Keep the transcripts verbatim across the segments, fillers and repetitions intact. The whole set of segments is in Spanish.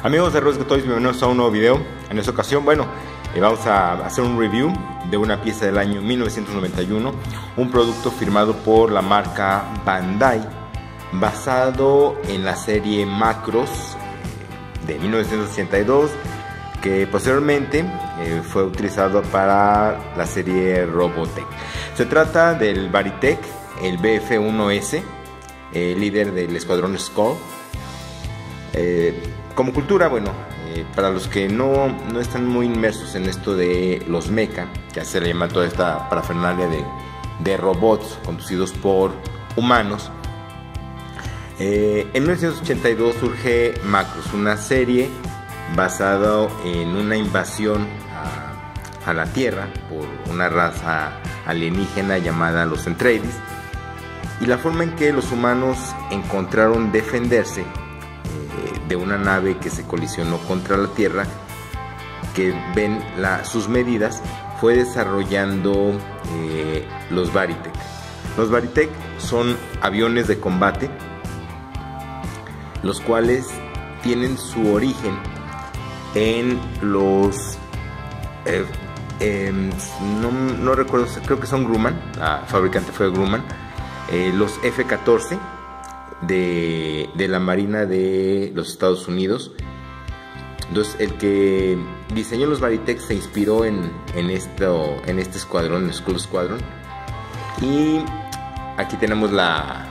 Amigos de Rosca Toys, bienvenidos a un nuevo video. En esta ocasión, bueno, eh, vamos a hacer un review de una pieza del año mil novecientos noventa y uno, un producto firmado por la marca Bandai, basado en la serie Macross de mil novecientos ochenta y dos, que posteriormente eh, fue utilizado para la serie Robotech. Se trata del Varitech, el B F uno S, eh, líder del escuadrón Skull. Eh, como cultura, bueno, eh, para los que no, no están muy inmersos en esto de los mecha, que se le llama toda esta parafernalia de, de robots conducidos por humanos, eh, en mil novecientos ochenta y dos surge Macross, una serie basada en una invasión a, a la Tierra por una raza alienígena llamada los Atreides, y la forma en que los humanos encontraron defenderse de una nave que se colisionó contra la Tierra, que ven la, sus medidas, fue desarrollando eh, los Varitech. Los Varitech son aviones de combate, los cuales tienen su origen en los eh, eh, no, no recuerdo, creo que son Grumman, la fabricante fue Grumman, eh, los F catorce De, de la Marina de los Estados Unidos. Entonces, el que diseñó los Varitech se inspiró en, en, esto, en este escuadrón, el Skull Squadron. Y aquí tenemos la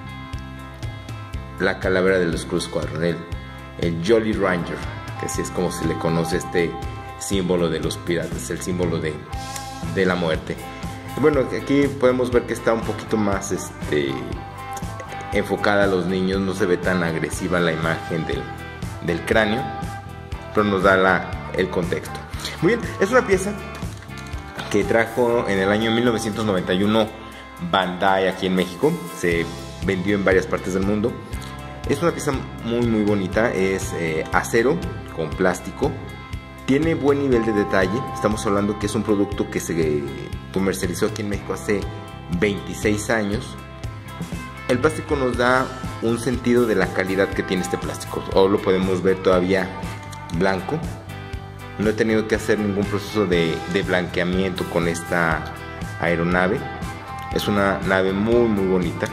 la calavera del Skull Squadron, el, el Jolly Ranger, que así es como se le conoce este símbolo de los piratas, el símbolo de, de la muerte. Y bueno, aquí podemos ver que está un poquito más este enfocada a los niños, no se ve tan agresiva la imagen del, del cráneo, pero nos da la, el contexto. Muy bien, es una pieza que trajo en el año mil novecientos noventa y uno Bandai aquí en México, se vendió en varias partes del mundo. Es una pieza muy muy bonita, es eh, acero con plástico, tiene buen nivel de detalle. Estamos hablando que es un producto que se comercializó aquí en México hace veintiséis años. El plástico nos da un sentido de la calidad que tiene este plástico. Ahora lo podemos ver todavía blanco. No he tenido que hacer ningún proceso de, de blanqueamiento con esta aeronave. Es una nave muy muy bonita.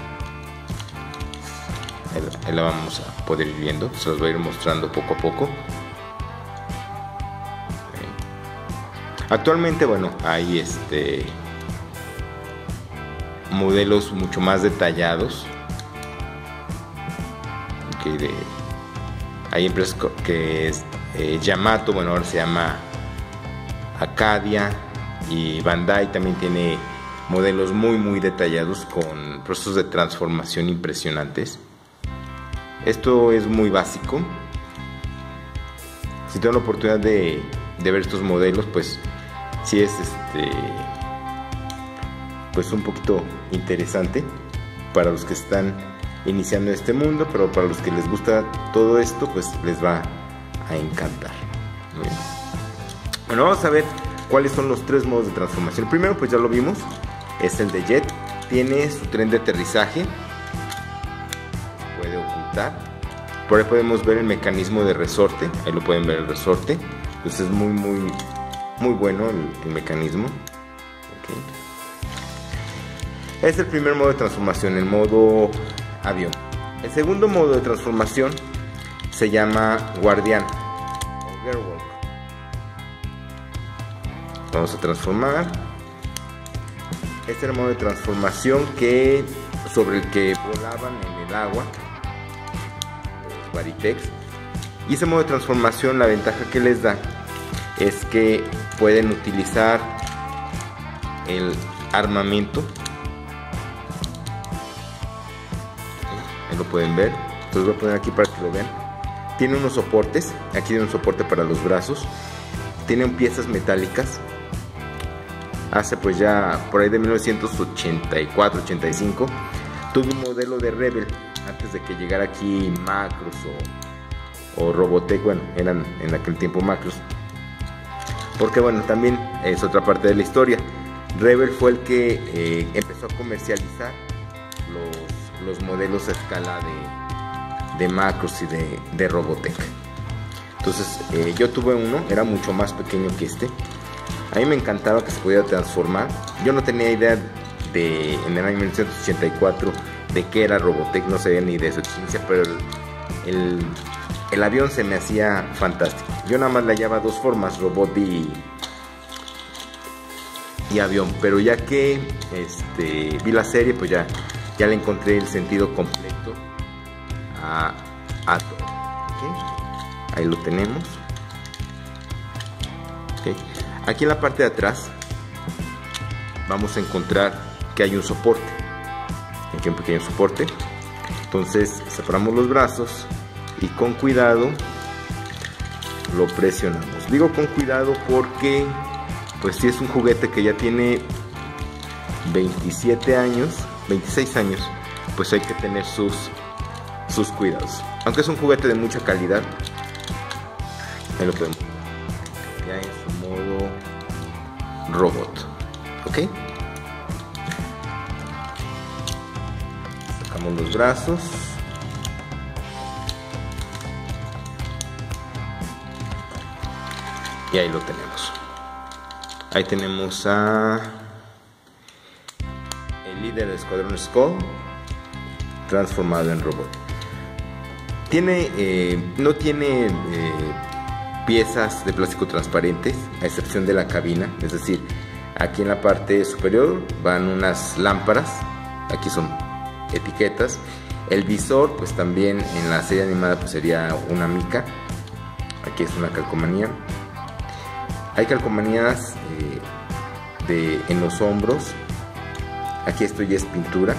Ahí, ahí la vamos a poder ir viendo. Se los voy a ir mostrando poco a poco. Actualmente, bueno, hay este... modelos mucho más detallados, que de, hay empresas que es eh, Yamato, bueno, ahora se llama Acadia, y Bandai también tiene modelos muy muy detallados con procesos de transformación impresionantes. Esto es muy básico. Si tengo la oportunidad de, de ver estos modelos, pues sí es este pues un poquito interesante para los que están iniciando este mundo, pero para los que les gusta todo esto, pues les va a encantar. Muy bien. Bueno, vamos a ver cuáles son los tres modos de transformación. El primero, pues ya lo vimos, es el de jet. Tiene su tren de aterrizaje, puede ocultar. Por ahí podemos ver el mecanismo de resorte, ahí lo pueden ver el resorte. Entonces es muy muy muy bueno el, el mecanismo. Okay. Es el primer modo de transformación, el modo avión. El segundo modo de transformación se llama guardián o Gerwalk. Vamos a transformar. Este es el modo de transformación que, sobre el que volaban en el agua los Varitech. Y ese modo de transformación, la ventaja que les da es que pueden utilizar el armamento. Ahí lo pueden ver, los voy a poner aquí para que lo vean. Tiene unos soportes, aquí tiene un soporte para los brazos, tienen piezas metálicas. Hace pues ya por ahí de mil novecientos ochenta y cuatro ochenta y cinco tuve un modelo de Rebel, antes de que llegara aquí Macross o, o Robotech, bueno, eran en aquel tiempo Macross, porque bueno, también es otra parte de la historia. Rebel fue el que eh, empezó a comercializar los, los modelos a escala de, de Macross y de, de Robotech. Entonces eh, yo tuve uno, era mucho más pequeño que este. A mí me encantaba que se podía transformar. Yo no tenía idea de, en el año mil novecientos ochenta y cuatro, de qué era Robotech, no sabía ni de su existencia, pero el, el, el avión se me hacía fantástico. Yo nada más le hallaba dos formas, robot y, y avión, pero ya que este, vi la serie, pues ya, ya le encontré el sentido completo a, a todo. ¿Okay? Ahí lo tenemos. ¿Okay? Aquí en la parte de atrás vamos a encontrar que hay un soporte. Aquí un pequeño soporte. Entonces separamos los brazos y con cuidado lo presionamos. Digo con cuidado porque pues si es un juguete que ya tiene veintisiete años, veintiséis años, pues hay que tener sus, sus cuidados. Aunque es un juguete de mucha calidad, ahí lo podemos ver. Ya en su modo robot. ¿Ok? Sacamos los brazos. Y ahí lo tenemos. Ahí tenemos a el líder del escuadrón Skull transformado en robot. Tiene, eh, no tiene eh, piezas de plástico transparentes, a excepción de la cabina. Es decir, aquí en la parte superior van unas lámparas. Aquí son etiquetas. El visor, pues también en la serie animada pues sería una mica. Aquí es una calcomanía. Hay calcomanías eh, de, en los hombros. Aquí esto ya es pintura.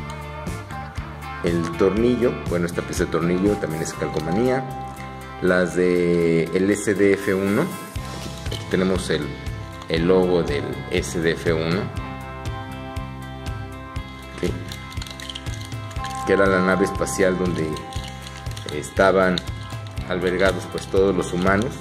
El tornillo, bueno, esta pieza de tornillo también es calcomanía. Las de el S D F uno. Aquí, aquí tenemos el, el logo del S D F uno. Okay. Que era la nave espacial donde estaban albergados pues todos los humanos.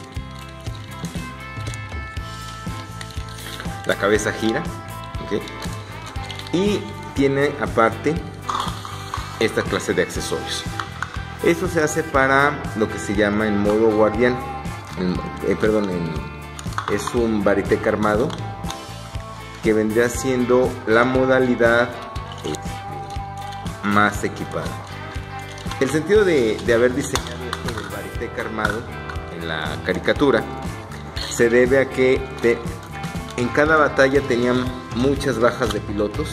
La cabeza gira, ¿okay? Y tiene aparte esta clase de accesorios. Esto se hace para lo que se llama en modo guardián. En, eh, perdón, en, es un Baritech armado que vendría siendo la modalidad este, más equipada. El sentido de, de haber diseñado esto del Baritech armado en la caricatura se debe a que te, en cada batalla tenían muchas bajas de pilotos.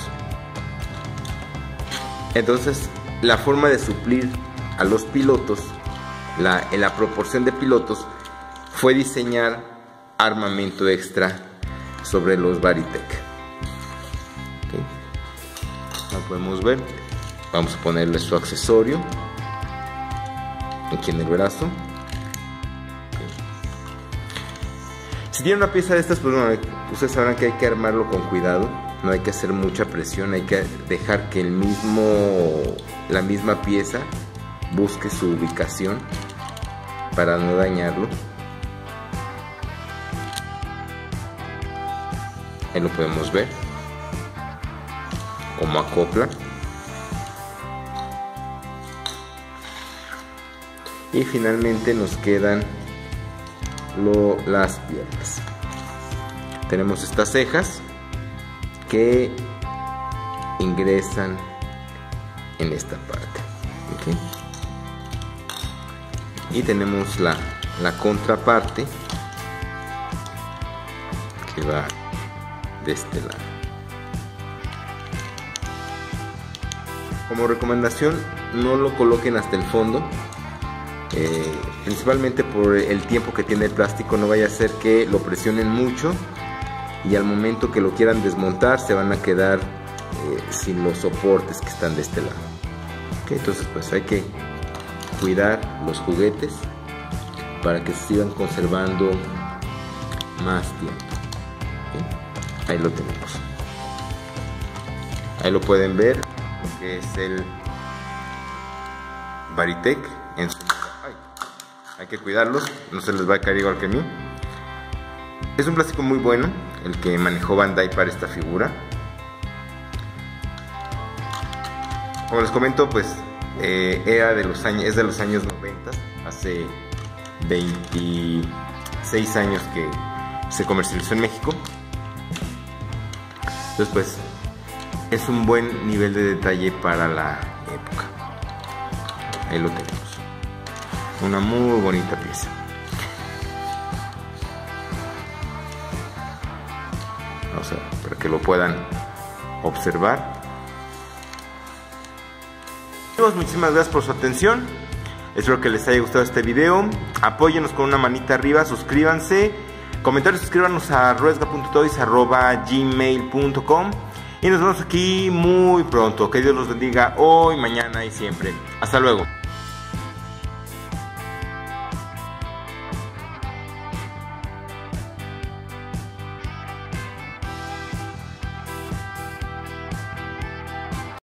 Entonces la forma de suplir a los pilotos, la, en la proporción de pilotos, fue diseñar armamento extra sobre los Baritech. ¿Okay? Lo podemos ver. Vamos a ponerle su accesorio aquí en el brazo. Si tiene una pieza de estas, pues bueno, ustedes sabrán que hay que armarlo con cuidado, no hay que hacer mucha presión, hay que dejar que el mismo, la misma pieza busque su ubicación para no dañarlo. Ahí lo podemos ver como acopla. Y finalmente nos quedan Lo, las piernas. Tenemos estas cejas que ingresan en esta parte. ¿Okay? Y tenemos la, la contraparte que va de este lado. Como recomendación, no lo coloquen hasta el fondo. Eh, principalmente por el tiempo que tiene el plástico, no vaya a ser que lo presionen mucho y al momento que lo quieran desmontar se van a quedar eh, sin los soportes que están de este lado. Okay, entonces pues hay que cuidar los juguetes para que se sigan conservando más tiempo. Okay, ahí lo tenemos. Ahí lo pueden ver, lo que es el Baritech en su... Hay que cuidarlos, no se les va a caer igual que a mí. Es un plástico muy bueno el que manejó Bandai para esta figura. Como les comento, pues eh, era de los años, es de los años noventa, hace veintiséis años que se comercializó en México. Entonces pues es un buen nivel de detalle para la época. Ahí lo tenemos, una muy bonita pieza. Vamos a ver, para que lo puedan observar. Muchísimas gracias por su atención. Espero que les haya gustado este video. Apóyenos con una manita arriba, suscríbanse, comentarios, suscríbanos a ruesga punto toys arroba gmail punto com y nos vemos aquí muy pronto. Que Dios los bendiga hoy, mañana y siempre. Hasta luego.